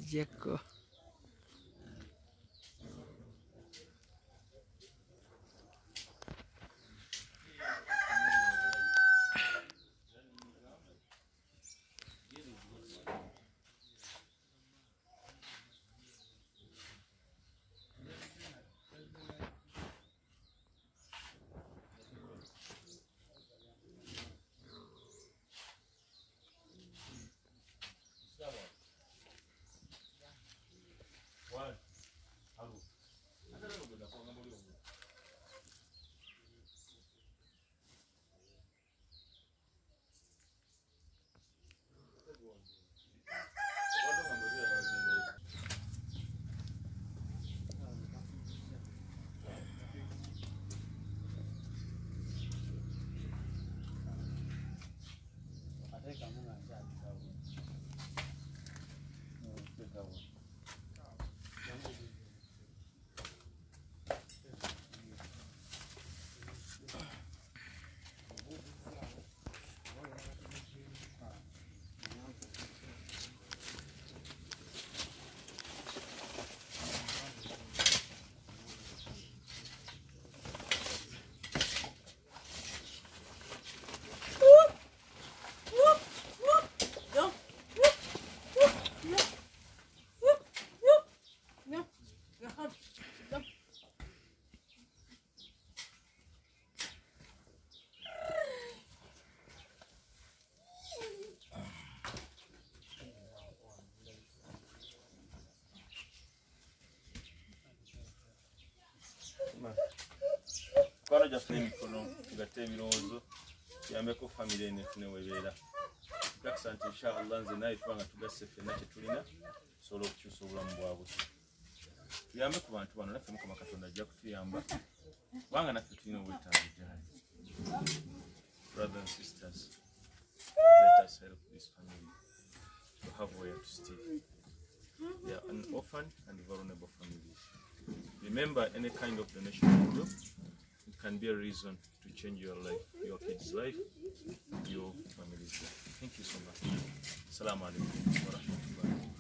Jacko. Kwano jaffe emikono tugatte ebirowoozo tuyambeko famire nefune webeera tukakisa nti inshallah nze naye tuba nga tugasse ffenna kyetulina tusobola okukyusa obulamu bwabwe tuyambe ku bantu bano naffe Mukama Katonda ajja kutuyamba kubanga naffe tulina obwetaavu gyali. Brothers and sisters, let us help this family to have where to stay. They are an orphan and vulnerable families. Remember, any kind of donation you do, it can be a reason to change your life, your kids' life, your family's life. Thank you so much. Assalamu alaikum wa rahmatullahi.